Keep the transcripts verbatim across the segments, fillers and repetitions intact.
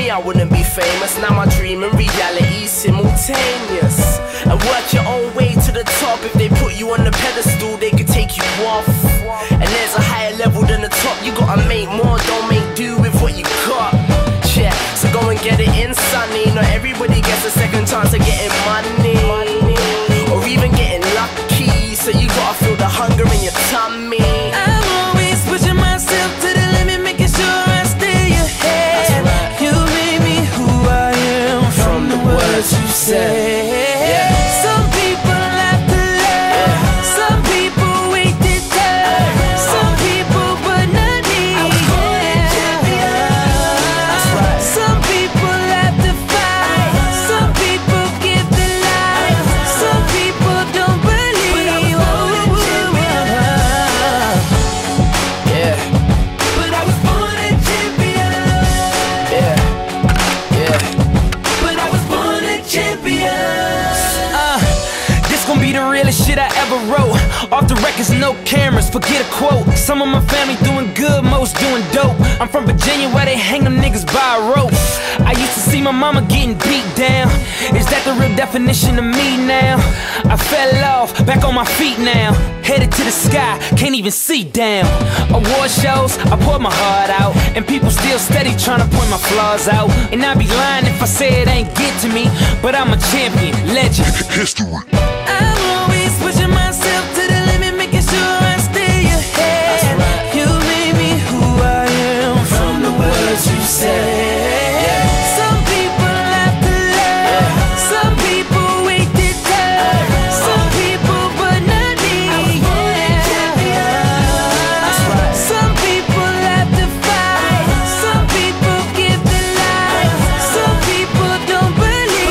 me, I wouldn't be famous. Now my dream and reality simultaneous. And work your own way to the top. If they put you on the pedestal, they could take you off. And there's a higher level than the top. You gotta make more, don't make do with what you got. Yeah, so go and get it in, sonny. Not everybody gets a second chance of getting money, or even getting lucky. So you gotta feel the hunger in your tummy. I'm always pushing myself to the limit, making sure I stay ahead. Right. You made me who I am from, from the words you said. Yeah. Some people have to learn, yeah. Some people wait their turn, yeah. Some people but not me. Yeah. Right. Some people have to fight, some people give their life, some people don't believe. Yeah. But I was born a champion. Yeah. Yeah. But I was born a champion. Uh, this gon' be the realest shit I ever wrote. Off the records, no cameras, forget a quote. Some of my family doing good, most doing dope. I'm from Virginia where they hang them niggas by a rope. I used to see my mama getting beat down. Is that the real definition of me now? I fell off, back on my feet now. Headed to the sky, can't even see down. Award shows, I pour my heart out, and people still steady trying to point my flaws out. And I'd be lying if I say it ain't get to me, but I'm a champion, legend, history. I'm always pushing myself to the limit, making sure I stay ahead. Right. You made me who I am from the words you said. Yeah. Some people have to learn, yeah. Some people wait their turn, yeah. Some people but not me. Yeah. Right. Some people have to fight, some people give their life, some people don't believe.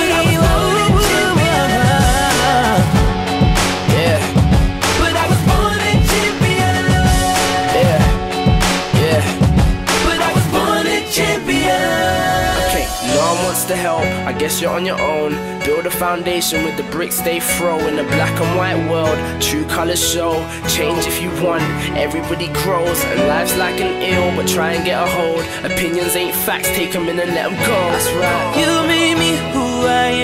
Yeah. But I was born a champion. Yeah. Yeah. But I was born a champion. Okay, no one wants to help, I guess you're on your own. Build a foundation with the bricks they throw. In a black and white world, true colors show. Change if you want, everybody grows. And life's like an ill, but try and get a hold. Opinions ain't facts, take them in and let them go. That's right. You made me who I